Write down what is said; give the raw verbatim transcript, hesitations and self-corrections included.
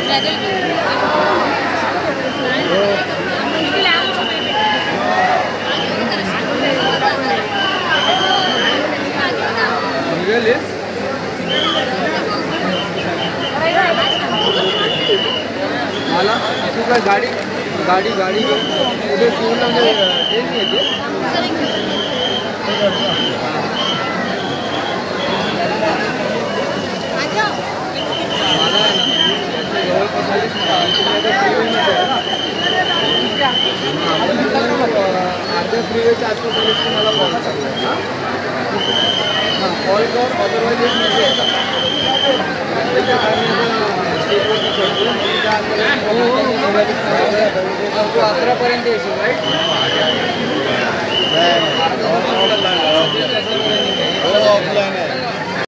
मला तू काय गाडी गाडी गाडी उद्या शिवून म्हणजे हे नाही येते मला जवळपास अर्ध्या फ्रीवेच्या आसपास आलीस की मला कॉल करतो हां कॉल कर अदरवाईज एक मेसेज तू अकरापर्यंत येशील राईट ऑफलाईन आहे